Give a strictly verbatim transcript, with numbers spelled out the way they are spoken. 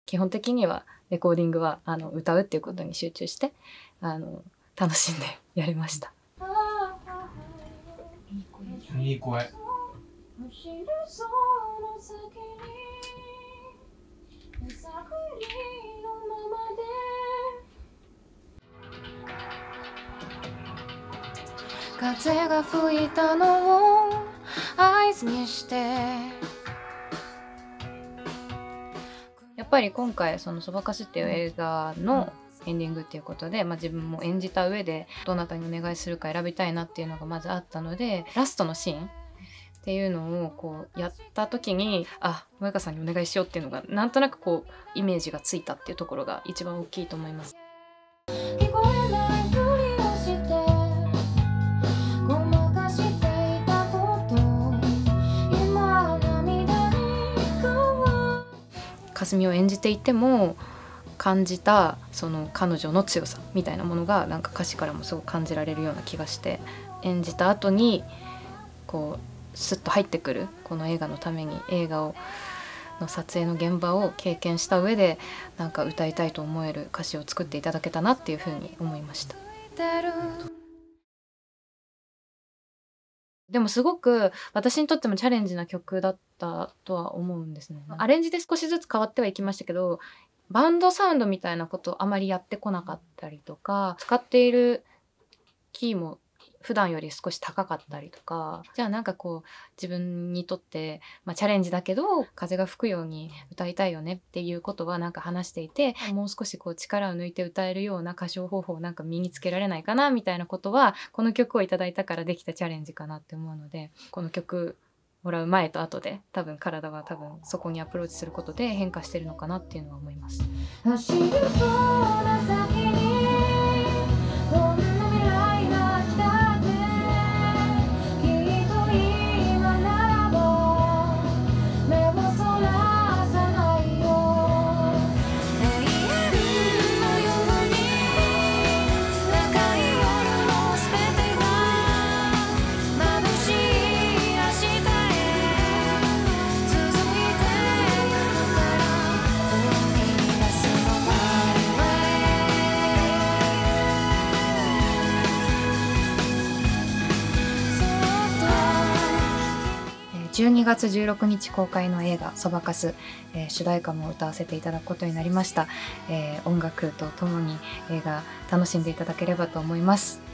基本的にはレコーディングはあの歌うっていうことに集中してあの楽しんでやりました。 いい声。 風が吹いたのを合図にして、やっぱり今回その「そばかす」っていう映画のエンディングっていうことで、まあ、自分も演じた上でどなたにお願いするか選びたいなっていうのがまずあったので、ラストのシーンっていうのをこうやった時に、あ、萌歌さんにお願いしようっていうのがなんとなくこうイメージがついたっていうところが一番大きいと思います。かすみを演じていても感じたその彼女の強さみたいなものがなんか歌詞からもすごく感じられるような気がして、演じた後にこうスッと入ってくるこの映画のために映画をの撮影の現場を経験した上でなんか歌いたいと思える歌詞を作っていただけたなっていうふうに思いました。でもすごく私にとってもチャレンジな曲だったとは思うんですね。アレンジで少しずつ変わってはいきましたけど、バンドサウンドみたいなことをあまりやってこなかったりとか、使っているキーも普段より少し高かったりとか、じゃあなんかこう自分にとって、まあ、チャレンジだけど風が吹くように歌いたいよねっていうことはなんか話していて、もう少しこう力を抜いて歌えるような歌唱方法をなんか身につけられないかなみたいなことはこの曲をいただいたからできたチャレンジかなって思うので、この曲もらう前と後で多分体は多分そこにアプローチすることで変化してるのかなっていうのは思います。走るその先にどんな未来が来たってきっと今ならば目をそらさないよ。永遠のように赤い夜のすべてが眩しい明日へ続いてゆくから踏み出すの前じゅうにがつじゅうろくにち公開の映画「そばかす」えー、主題歌も歌わせていただくことになりました。えー、音楽とともに映画楽しんでいただければと思います。